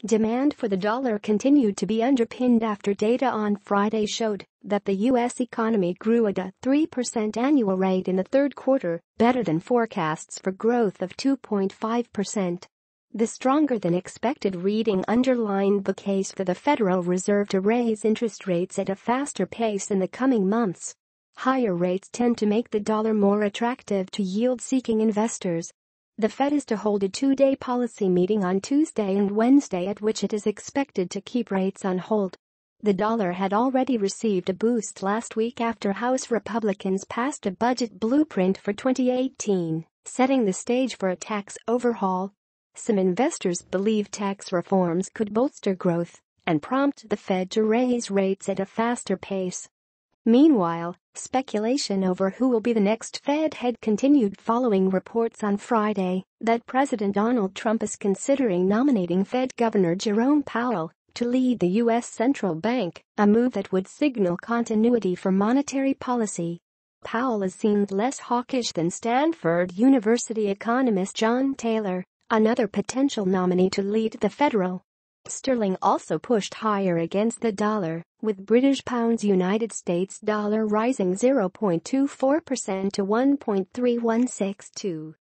Demand for the dollar continued to be underpinned after data on Friday showed that the U.S. economy grew at a 3% annual rate in the third quarter, better than forecasts for growth of 2.5%. The stronger-than-expected reading underlined the case for the Federal Reserve to raise interest rates at a faster pace in the coming months. Higher rates tend to make the dollar more attractive to yield-seeking investors. The Fed is to hold a two-day policy meeting on Tuesday and Wednesday at which it is expected to keep rates on hold. The dollar had already received a boost last week after House Republicans passed a budget blueprint for 2018, setting the stage for a tax overhaul. Some investors believe tax reforms could bolster growth and prompt the Fed to raise rates at a faster pace. Meanwhile, speculation over who will be the next Fed head continued following reports on Friday that President Donald Trump is considering nominating Fed Governor Jerome Powell to lead the U.S. central bank, a move that would signal continuity for monetary policy. Powell is seen less hawkish than Stanford University economist John Taylor, another potential nominee to lead the Federal. Sterling also pushed higher against the dollar, with British pounds United States dollar rising 0.24% to 1.3162.